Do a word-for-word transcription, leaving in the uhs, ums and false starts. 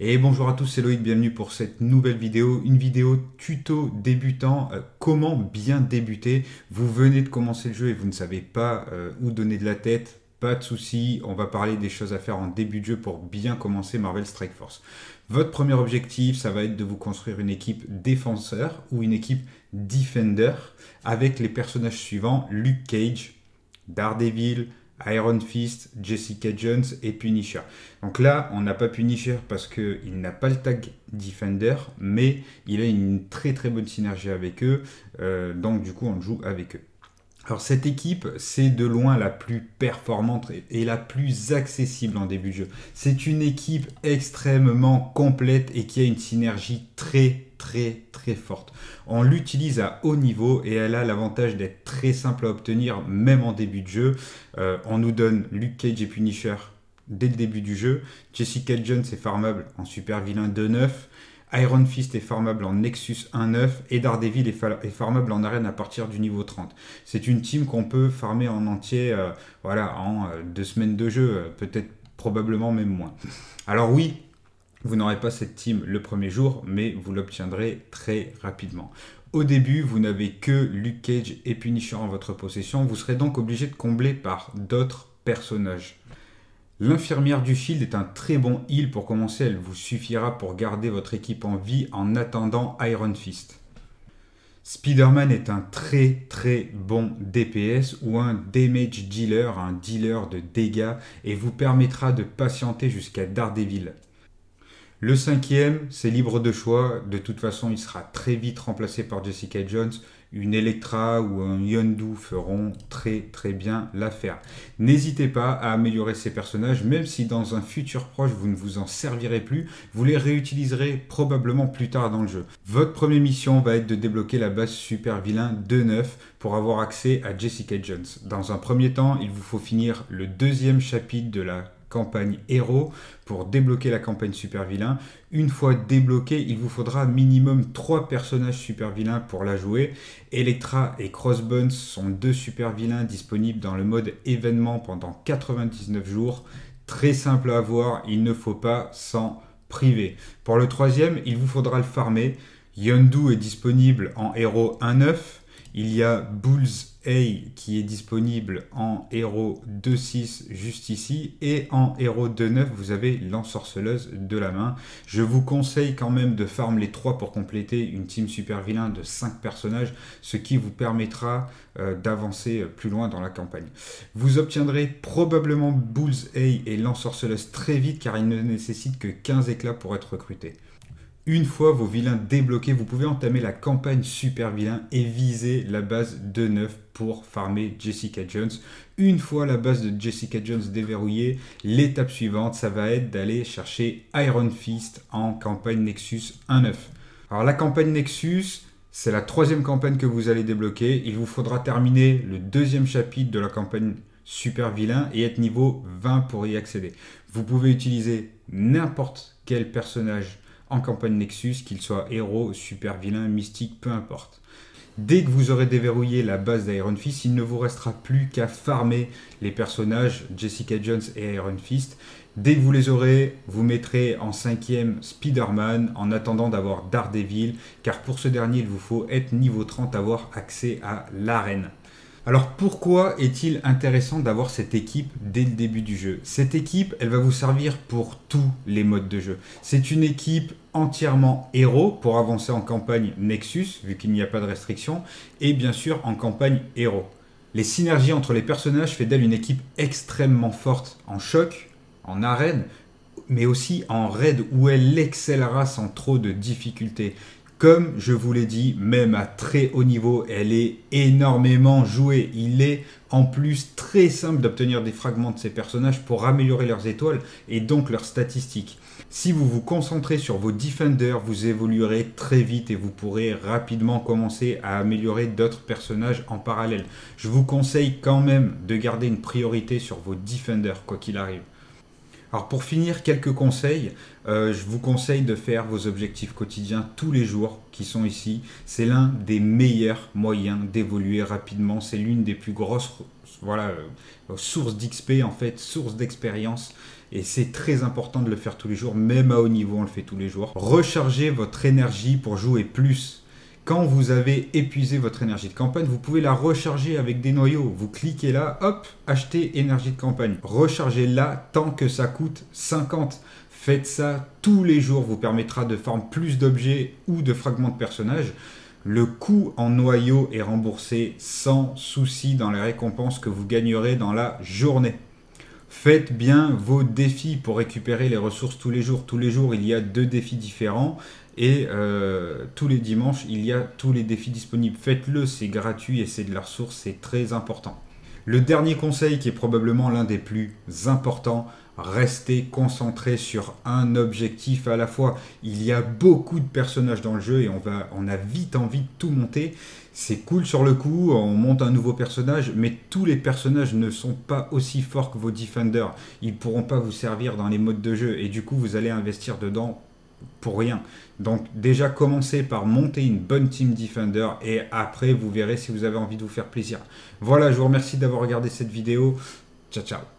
Et bonjour à tous, c'est Loïc, bienvenue pour cette nouvelle vidéo, une vidéo tuto débutant, euh, comment bien débuter. Vous venez de commencer le jeu et vous ne savez pas euh, où donner de la tête, pas de souci, on va parler des choses à faire en début de jeu pour bien commencer Marvel Strike Force. Votre premier objectif, ça va être de vous construire une équipe défenseur ou une équipe defender avec les personnages suivants, Luke Cage, Daredevil, Iron Fist, Jessica Jones et Punisher. Donc là, on n'a pas Punisher parce qu'il n'a pas le tag Defender, mais il a une très très bonne synergie avec eux. Euh, donc du coup, on joue avec eux. Alors cette équipe, c'est de loin la plus performante et la plus accessible en début de jeu. C'est une équipe extrêmement complète et qui a une synergie très très très forte. On l'utilise à haut niveau et elle a l'avantage d'être très simple à obtenir même en début de jeu. Euh, on nous donne Luke Cage et Punisher dès le début du jeu. Jessica Jones est farmable en super vilain deux neuf. Iron Fist est farmable en Nexus un neuf et Daredevil est, est farmable en arène à partir du niveau trente. C'est une team qu'on peut farmer en entier euh, voilà, en euh, deux semaines de jeu, euh, peut-être probablement même moins. Alors oui, vous n'aurez pas cette team le premier jour, mais vous l'obtiendrez très rapidement. Au début, vous n'avez que Luke Cage et Punisher en votre possession, vous serez donc obligé de combler par d'autres personnages. L'infirmière du Shield est un très bon heal pour commencer, elle vous suffira pour garder votre équipe en vie en attendant Iron Fist. Spider-Man est un très très bon D P S ou un Damage Dealer, un dealer de dégâts et vous permettra de patienter jusqu'à Daredevil. Le cinquième, c'est libre de choix, de toute façon il sera très vite remplacé par Jessica Jones. Une Elektra ou un Yondu feront très très bien l'affaire. N'hésitez pas à améliorer ces personnages, même si dans un futur proche vous ne vous en servirez plus, vous les réutiliserez probablement plus tard dans le jeu. Votre première mission va être de débloquer la base super vilain deux neuf pour avoir accès à Jessica Jones. Dans un premier temps, il vous faut finir le deuxième chapitre de la campagne héros pour débloquer la campagne super vilain. Une fois débloqué, il vous faudra minimum trois personnages super vilains pour la jouer. Elektra et Crossbones sont deux super vilains disponibles dans le mode événement pendant quatre-vingt-dix-neuf jours. Très simple à avoir, il ne faut pas s'en priver. Pour le troisième, il vous faudra le farmer. Yondu est disponible en héros un neuf. Il y a Bullseye qui est disponible en héros deux six juste ici. Et en héros deux neuf, vous avez l'ensorceleuse de la main. Je vous conseille quand même de farm les trois pour compléter une team super vilain de cinq personnages, ce qui vous permettra euh, d'avancer plus loin dans la campagne. Vous obtiendrez probablement Bullseye et l'ensorceleuse très vite car ils ne nécessitent que quinze éclats pour être recrutés. Une fois vos vilains débloqués, vous pouvez entamer la campagne super vilain et viser la base deux neuf pour farmer Jessica Jones. Une fois la base de Jessica Jones déverrouillée, l'étape suivante, ça va être d'aller chercher Iron Fist en campagne Nexus un neuf. Alors la campagne Nexus, c'est la troisième campagne que vous allez débloquer. Il vous faudra terminer le deuxième chapitre de la campagne super vilain et être niveau vingt pour y accéder. Vous pouvez utiliser n'importe quel personnage en campagne Nexus, qu'il soit héros, super vilain, mystique, peu importe. Dès que vous aurez déverrouillé la base d'Iron Fist, il ne vous restera plus qu'à farmer les personnages Jessica Jones et Iron Fist. Dès que vous les aurez, vous mettrez en cinquième Spider-Man en attendant d'avoir Daredevil, car pour ce dernier, il vous faut être niveau trente, avoir accès à l'arène. Alors pourquoi est-il intéressant d'avoir cette équipe dès le début du jeu? Cette équipe, elle va vous servir pour tous les modes de jeu. C'est une équipe entièrement héros pour avancer en campagne Nexus, vu qu'il n'y a pas de restriction, et bien sûr en campagne héros. Les synergies entre les personnages fait d'elle une équipe extrêmement forte en choc, en arène, mais aussi en raid où elle excellera sans trop de difficultés. Comme je vous l'ai dit, même à très haut niveau, elle est énormément jouée. Il est en plus très simple d'obtenir des fragments de ces personnages pour améliorer leurs étoiles et donc leurs statistiques. Si vous vous concentrez sur vos defenders, vous évoluerez très vite et vous pourrez rapidement commencer à améliorer d'autres personnages en parallèle. Je vous conseille quand même de garder une priorité sur vos defenders, quoi qu'il arrive. Alors pour finir, quelques conseils. Euh, je vous conseille de faire vos objectifs quotidiens tous les jours qui sont ici. C'est l'un des meilleurs moyens d'évoluer rapidement. C'est l'une des plus grosses voilà, euh, sources d'X P, en fait, sources d'expérience. et c'est très important de le faire tous les jours, même à haut niveau on le fait tous les jours. Rechargez votre énergie pour jouer plus. Quand vous avez épuisé votre énergie de campagne, vous pouvez la recharger avec des noyaux. Vous cliquez là, hop, achetez énergie de campagne. Rechargez-la tant que ça coûte cinquante. Faites ça tous les jours, vous permettra de farm plus d'objets ou de fragments de personnages. Le coût en noyaux est remboursé sans souci dans les récompenses que vous gagnerez dans la journée. Faites bien vos défis pour récupérer les ressources tous les jours. Tous les jours, il y a deux défis différents et euh, tous les dimanches, il y a tous les défis disponibles. Faites-le, c'est gratuit et c'est de la ressource, c'est très important. Le dernier conseil qui est probablement l'un des plus importants, restez concentré sur un objectif à la fois. Il y a beaucoup de personnages dans le jeu et on, va, on a vite envie de tout monter. C'est cool sur le coup, on monte un nouveau personnage, mais tous les personnages ne sont pas aussi forts que vos Defenders. Ils ne pourront pas vous servir dans les modes de jeu et du coup vous allez investir dedans pour rien. Donc déjà commencez par monter une bonne team Defender et après vous verrez si vous avez envie de vous faire plaisir. Voilà, je vous remercie d'avoir regardé cette vidéo. Ciao, ciao.